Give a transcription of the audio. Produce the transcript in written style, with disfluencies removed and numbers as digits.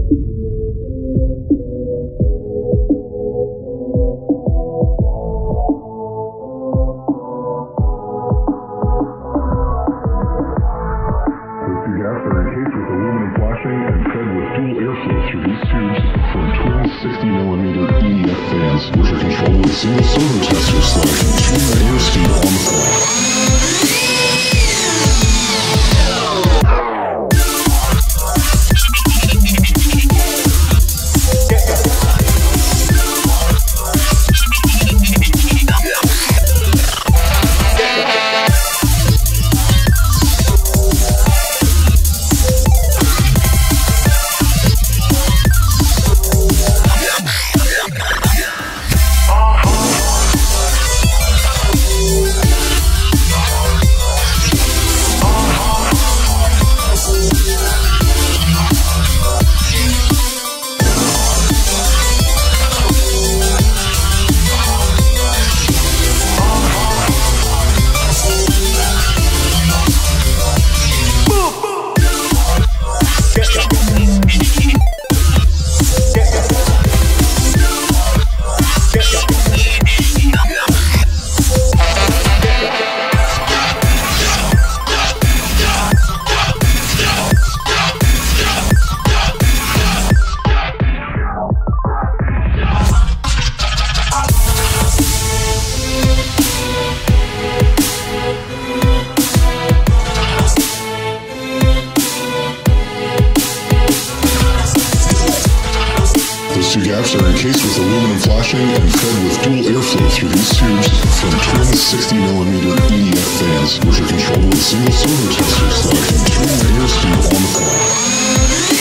Which are controlled with single servo testers so I can tune the airspeed on the fly. Those two gaps are encased with aluminum flashing and fed with dual airflow through these tubes from twin 60mm EDF fans, which are controlled with single servo testers so I can tune the airspeed on the fly.